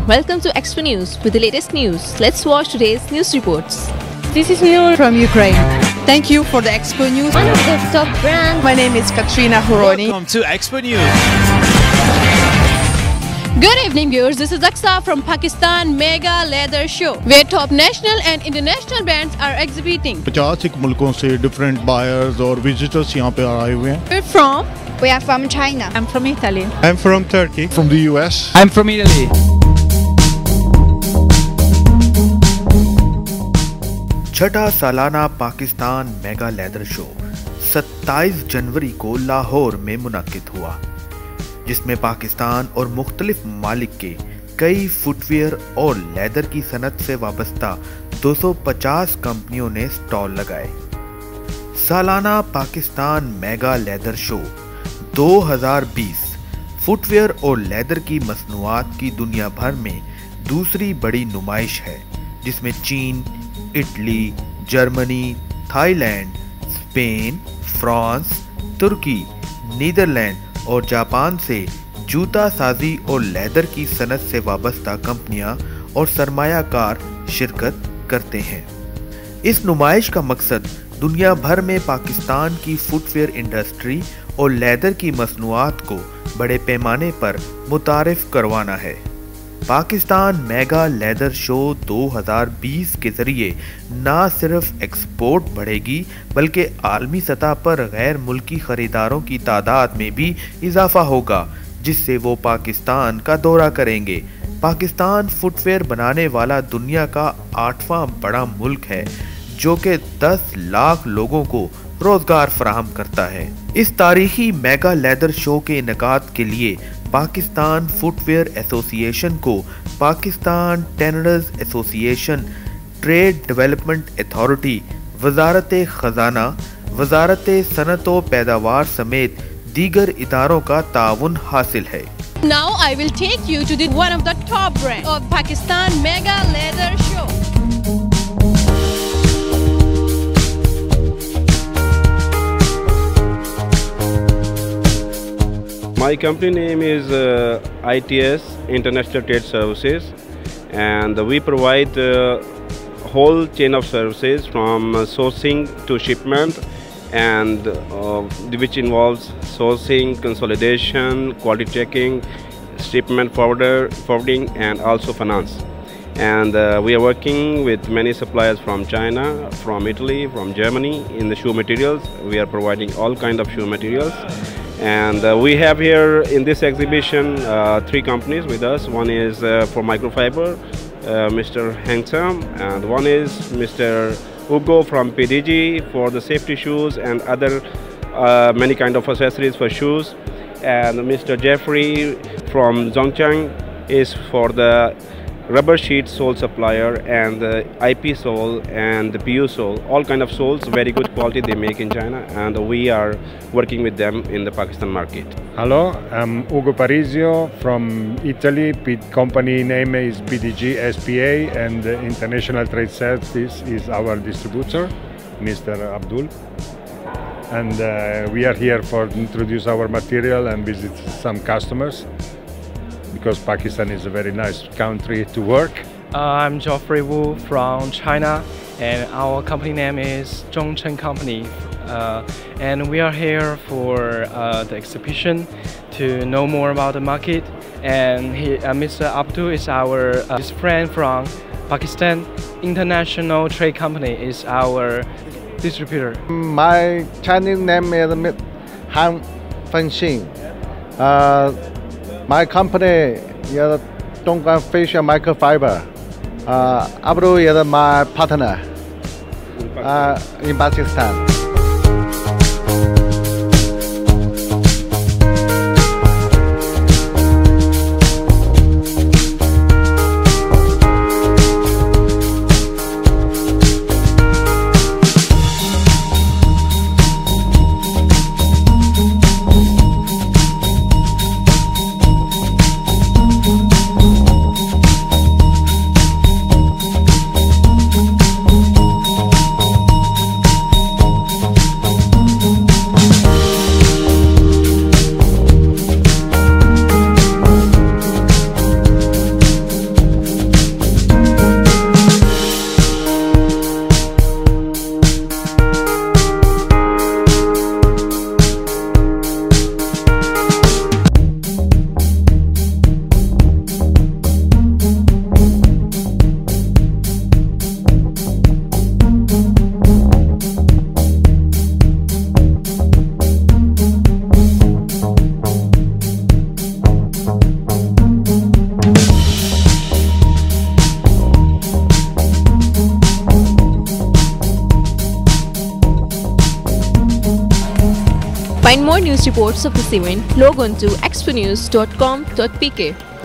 Welcome to Expo News with the latest news. Let's watch today's news reports. This is Neil from Ukraine. Thank you for the Expo News. One of the top brands. My name is Katrina Horoni. Welcome to Expo News. Good evening viewers, this is Aksa from Pakistan Mega Leather Show, where top national and international brands are exhibiting. 50 मुल्कों से different buyers और visitors यहाँ पे आए हुए हैं. We're from? We are from China. I'm from Italy. I'm from Turkey. From the US. I'm from Italy. छठा सालाना पाकिस्तान मेगा लेदर शो 27 जनवरी को लाहौर में मुनाकिद हुआ, जिसमें पाकिस्तान और मुख्तलिफ ममालिक के कई फुटवेयर और लेदर की सनत से वाबस्ता 250 कंपनियों ने स्टॉल लगाए। सालाना Pakistan mega leather show 2020 footwear और लेदर की मसनूआत की दुनिया भर में दूसरी बड़ी नुमाइश है, जिसमें चीन, Italy, Germany, Thailand, Spain, France, तुर्की, नीदरलैंड और जापान से जूता साजी और लेदर की सनत से वाबस्ता कंपनियां और सरमायाकार शिरकत करते हैं। इस नुमाइश का मकसद दुनिया भर में पाकिस्तान की फुटवेयर इंडस्ट्री और लेदर की मसनूआत को बड़े पैमाने पर मुतारिफ करवाना है। पाकिस्तान मेगा लेदर शो 2020 के जरिए न सिर्फ एक्सपोर्ट बढ़ेगी, बल्कि आलमी सतह पर गैर मुल्की खरीदारों की तादाद में भी इजाफा होगा, जिससे वो पाकिस्तान का दौरा करेंगे। पाकिस्तान फुटवेयर बनाने वाला दुनिया का 8वां बड़ा मुल्क है, जो कि 10 लाख लोगों को रोजगार फराहम करता है। इस तारीखी मेगा लेदर शो के इनेकाद के लिए पाकिस्तान फुटवेयर एसोसिएशन को Pakistan tanners association, trade development authority, वजारत खजाना, वजारत सनत व पैदावार समेत दीगर इदारों का ताउन हासिल है। Now I will take you to one of the top brands of Pakistan Mega Leather Show. My company name is ITS International Trade Services, and we provide whole chain of services from sourcing to shipment, and which involves sourcing, consolidation, quality checking, shipment forwarding, and also finance. And we are working with many suppliers from China, from Italy, from Germany in the shoe materials. We are providing all kind of shoe materials. And we have here in this exhibition 3 companies with us. One is for microfiber, Mr. Hengtam, and one is Mr. Ugo from PDG for the safety shoes and other many kind of accessories for shoes. And Mr. Jeffrey from Zhongchang is for the rubber sheet sole supplier and the IP sole and the PU sole, all kind of soles, very good quality they make in China, and we are working with them in the Pakistan market. Hello, I'm Ugo Parisio from Italy. Company name is PDG SPA, and International Trade Services is our distributor, Mr. Abdul. And we are here for introduce our material and visit some customers, because Pakistan is a very nice country to work. I'm Geoffrey Wu from China, and our company name is Zhongcheng Company. And we are here for the exhibition to know more about the market. And Mr. Abdul is our friend from Pakistan. International Trade Company is our distributor. My Chinese name is Han Fengxing. My company is Dongguan Facial Microfiber. Abdul is my partner in Pakistan. Find more news reports of this event, log on to exponews.com.pk.